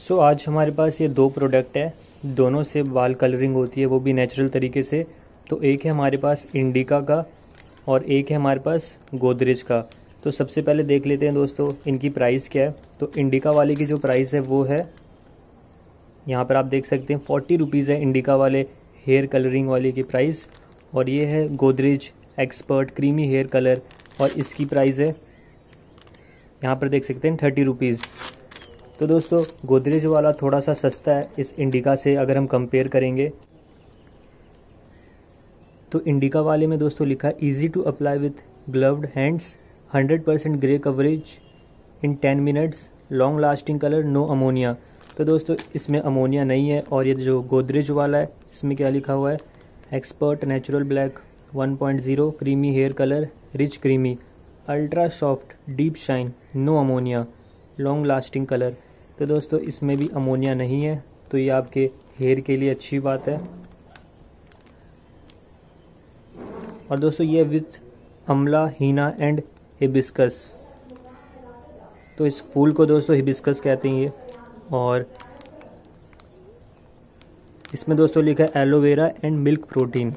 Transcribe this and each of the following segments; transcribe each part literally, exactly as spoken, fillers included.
सो आज हमारे पास ये दो प्रोडक्ट है, दोनों से बाल कलरिंग होती है, वो भी नेचुरल तरीके से। तो एक है हमारे पास इंडिका का और एक है हमारे पास गोदरेज का। तो सबसे पहले देख लेते हैं दोस्तों इनकी प्राइस क्या है। तो इंडिका वाले की जो प्राइस है वो है, यहाँ पर आप देख सकते हैं फोर्टी रुपीज़ है इंडिका वाले हेयर कलरिंग वाले की प्राइस। और ये है Godrej expert creamy hair colour, और इसकी प्राइस है यहाँ पर देख सकते हैं थर्टी रुपीज़। तो दोस्तों गोदरेज वाला थोड़ा सा सस्ता है इस इंडिका से अगर हम कंपेयर करेंगे। तो इंडिका वाले में दोस्तों लिखा है easy to apply with gloved hands, hundred percent grey coverage in ten minutes, long lasting colour, no ammonia. तो दोस्तों इसमें अमोनिया नहीं है। और ये जो गोदरेज वाला है इसमें क्या लिखा हुआ है, expert natural black one point zero creamy hair colour, rich creamy, ultra soft deep shine, no ammonia, long lasting colour. तो दोस्तों इसमें भी अमोनिया नहीं है, तो ये आपके हेयर के लिए अच्छी बात है। और दोस्तों ये विथ अमला, हीना एंड हिबिस्कस। तो इस फूल को दोस्तों हिबिस्कस कहते हैं ये। और इसमें दोस्तों लिखा है aloe vera and milk protein.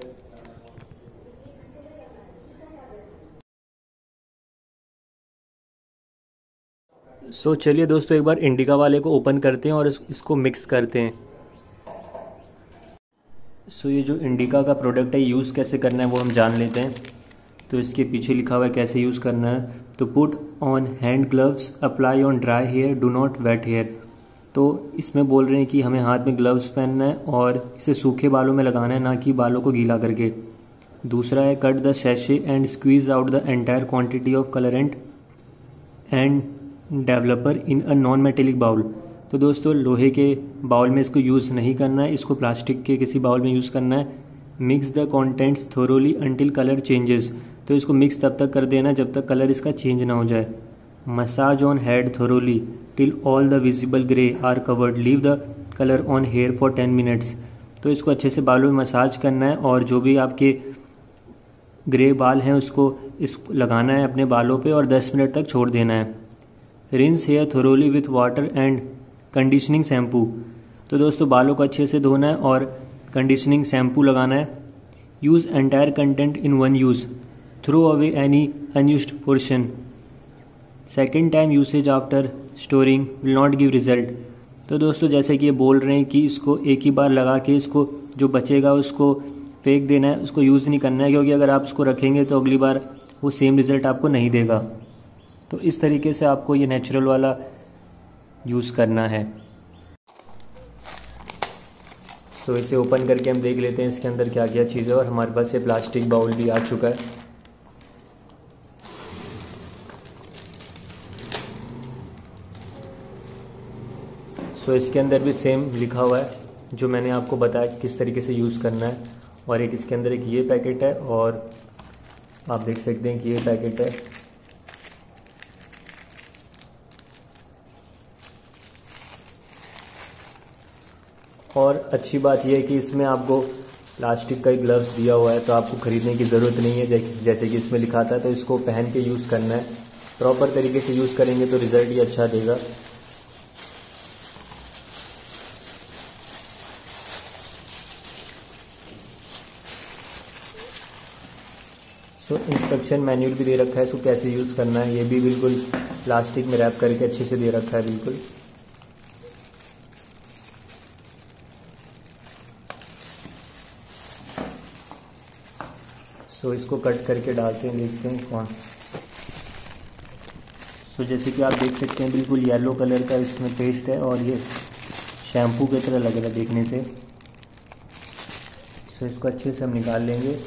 So so, चलिए दोस्तों एक बार इंडिका वाले को ओपन करते हैं और इस, इसको मिक्स करते हैं। सो so, ये जो इंडिका का प्रोडक्ट है यूज़ कैसे करना है वो हम जान लेते हैं। तो इसके पीछे लिखा हुआ है कैसे यूज़ करना है। तो put on hand gloves, apply on dry hair, do not wet hair. तो इसमें बोल रहे हैं कि हमें हाथ में ग्लव्स पहनना है और इसे सूखे बालों में लगाना है, ना कि बालों को गीला करके। दूसरा है cut the sachet and squeeze out the entire quantity of colourant and developer in a non metallic bowl. तो दोस्तों लोहे के बाउल में इसको यूज़ नहीं करना है, इसको प्लास्टिक के किसी बाउल में यूज़ करना है। Mix the contents thoroughly until colour changes. तो इसको मिक्स तब तक कर देना जब तक कलर इसका चेंज ना हो जाए। Massage on head thoroughly till all the visible grey are covered, leave the colour on hair for ten minutes. तो इसको अच्छे से बालों में मसाज करना है और जो भी आपके ग्रे बाल हैं उसको इस लगाना है अपने बालों पे और दस मिनट तक छोड़ देना है। Rinse hair thoroughly with water and conditioning shampoo. तो दोस्तों बालों को अच्छे से धोना है और कंडीशनिंग शैम्पू लगाना है। Use entire content in one use, throw away any unused portion, second time usage after storing will not give result. तो दोस्तों जैसे कि ये बोल रहे हैं कि इसको एक ही बार लगा के इसको जो बचेगा उसको फेंक देना है, उसको यूज़ नहीं करना है, क्योंकि अगर आप उसको रखेंगे तो अगली बार वो सेम रिज़ल्ट आपको नहीं देगा। तो इस तरीके से आपको ये नेचुरल वाला यूज़ करना है। तो इसे ओपन करके हम देख लेते हैं इसके अंदर क्या क्या चीज़ है। और हमारे पास ये प्लास्टिक बाउल भी आ चुका है। सो इसके अंदर भी सेम लिखा हुआ है जो मैंने आपको बताया किस तरीके से यूज़ करना है। और एक इसके अंदर एक ये पैकेट है और आप देख सकते हैं कि ये पैकेट है। और अच्छी बात यह है कि इसमें आपको प्लास्टिक का ही ग्लव्स दिया हुआ है, तो आपको ख़रीदने की ज़रूरत नहीं है जैसे कि इसमें लिखा था। तो इसको पहन के यूज़ करना है, प्रॉपर तरीके से यूज़ करेंगे तो रिज़ल्ट ही अच्छा देगा। सो इंस्ट्रक्शन मैनुअल भी दे रखा है इसको कैसे यूज़ करना है, ये भी बिल्कुल प्लास्टिक में रैप करके अच्छे से दे रखा है बिल्कुल। सो इसको कट करके डालते हैं, देखते हैं कौन। सो जैसे कि आप देख सकते हैं बिल्कुल येलो कलर का इसमें पेस्ट है और ये शैम्पू की तरह लग रहा है देखने से। सो इसको अच्छे से हम निकाल लेंगे।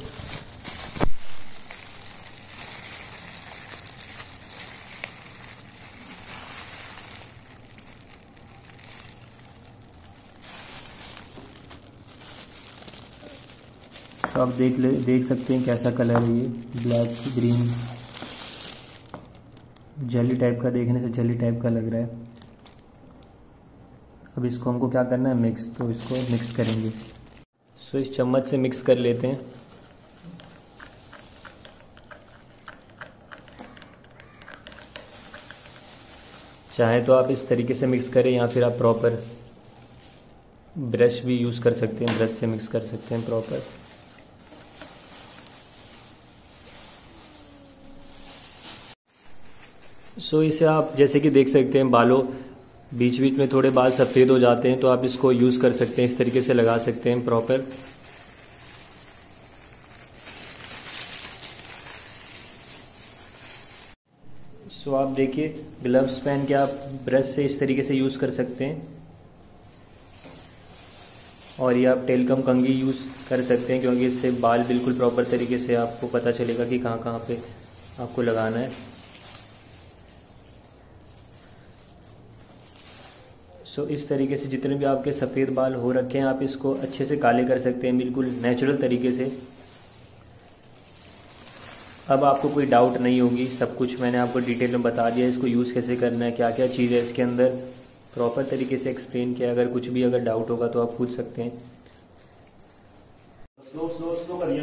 तो आप देख ले देख सकते हैं कैसा कलर है ये, ब्लैक ग्रीन जेली टाइप का, देखने से जेली टाइप का लग रहा है। अब इसको हमको क्या करना है, मिक्स। तो इसको मिक्स करेंगे। सो इस चम्मच से मिक्स कर लेते हैं। चाहे तो आप इस तरीके से मिक्स करें या फिर आप प्रॉपर ब्रश भी यूज़ कर सकते हैं, ब्रश से मिक्स कर सकते हैं प्रॉपर। सो इसे आप जैसे कि देख सकते हैं बालों बीच बीच में थोड़े बाल सफ़ेद हो जाते हैं, तो आप इसको यूज़ कर सकते हैं, इस तरीके से लगा सकते हैं प्रॉपर। सो आप देखिए ग्लव्स पहन के आप ब्रश से इस तरीके से यूज़ कर सकते हैं, और ये आप टेलकम कंघी यूज़ कर सकते हैं, क्योंकि इससे बाल बिल्कुल प्रॉपर तरीके से आपको पता चलेगा कि कहाँ कहाँ पे आपको लगाना है। सो इस तरीके से जितने भी आपके सफ़ेद बाल हो रखे हैं आप इसको अच्छे से काले कर सकते हैं, बिल्कुल नेचुरल तरीके से। अब आपको कोई डाउट नहीं होगी, सब कुछ मैंने आपको डिटेल में बता दिया, इसको यूज़ कैसे करना है, क्या क्या चीज़ है इसके अंदर, प्रॉपर तरीके से एक्सप्लेन किया। अगर कुछ भी अगर डाउट होगा तो आप पूछ सकते हैं। स्लो स्लो स्लो करिए,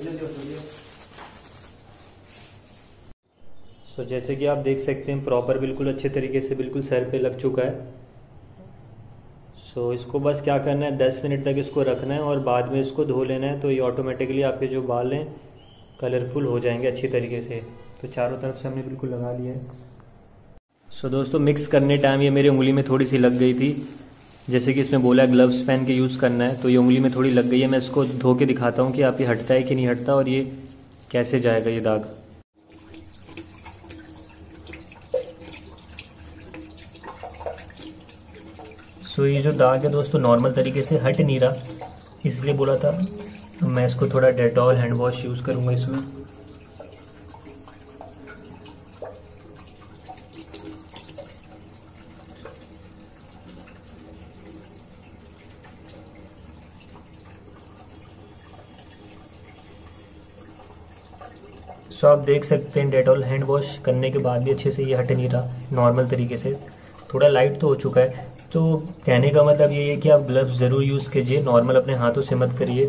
सो जैसे कि आप देख सकते हैं प्रॉपर बिल्कुल अच्छे तरीके से बिल्कुल सर पे लग चुका है। सो so, इसको बस क्या करना है, दस मिनट तक इसको रखना है और बाद में इसको धो लेना है, तो ये ऑटोमेटिकली आपके जो बाल हैं कलरफुल हो जाएंगे अच्छी तरीके से। तो चारों तरफ से हमने बिल्कुल लगा लिया है। सो so, दोस्तों मिक्स करने टाइम ये मेरी उंगली में थोड़ी सी लग गई थी, जैसे कि इसमें बोला है ग्लव्स पहन के यूज़ करना है, तो ये उंगली में थोड़ी लग गई है। मैं इसको धो के दिखाता हूँ कि आप ये हटता है कि नहीं हटता और ये कैसे जाएगा ये दाग। सो ये जो दाग है दोस्तों नॉर्मल तरीके से हट नहीं रहा, इसलिए बोला था मैं इसको थोड़ा डेटॉल हैंड वॉश यूज़ करूँगा इसमें। सो आप देख सकते हैं डेटॉल हैंड वॉश करने के बाद भी अच्छे से ये हट नहीं रहा नॉर्मल तरीके से, थोड़ा लाइट तो हो चुका है। तो कहने का मतलब ये है कि आप ग्लव्स ज़रूर यूज़ कीजिए, नॉर्मल अपने हाथों से मत करिए।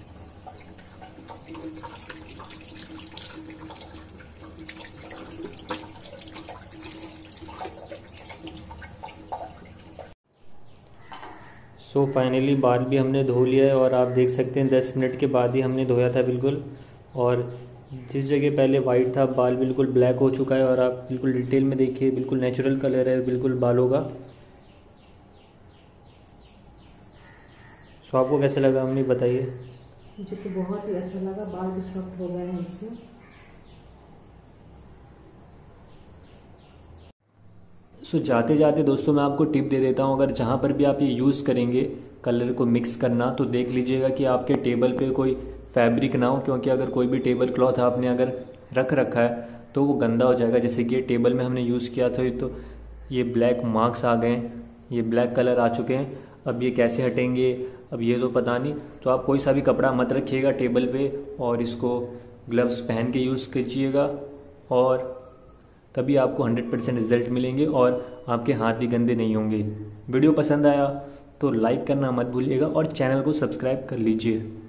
सो so, फाइनली बाल भी हमने धो लिया है और आप देख सकते हैं दस मिनट के बाद ही हमने धोया था बिल्कुल, और जिस जगह पहले वाइट था बाल बिल्कुल ब्लैक हो चुका है। और आप बिल्कुल डिटेल में देखिए बिल्कुल नेचुरल कलर है बिल्कुल बालों का। सो आपको कैसे लगा अम्मी बताइए। मुझे तो बहुत ही अच्छा लगा, बाल भी सॉफ्ट हो गए हैं इससे। सो जाते जाते दोस्तों मैं आपको टिप दे देता हूँ, अगर जहाँ पर भी आप ये यूज़ करेंगे कलर को मिक्स करना, तो देख लीजिएगा कि आपके टेबल पे कोई फैब्रिक ना हो, क्योंकि अगर कोई भी टेबल क्लॉथ आपने अगर रख रखा है तो वो गंदा हो जाएगा। जैसे कि ये टेबल में हमने यूज़ किया था तो ये ब्लैक मार्क्स आ गए हैं, ये ब्लैक कलर आ चुके हैं। अब ये कैसे हटेंगे अब ये तो पता नहीं। तो आप कोई सा भी कपड़ा मत रखिएगा टेबल पे और इसको ग्लव्स पहन के यूज़ कीजिएगा, और तभी आपको हंड्रेड परसेंट रिजल्ट मिलेंगे और आपके हाथ भी गंदे नहीं होंगे। वीडियो पसंद आया तो लाइक करना मत भूलिएगा और चैनल को सब्सक्राइब कर लीजिए।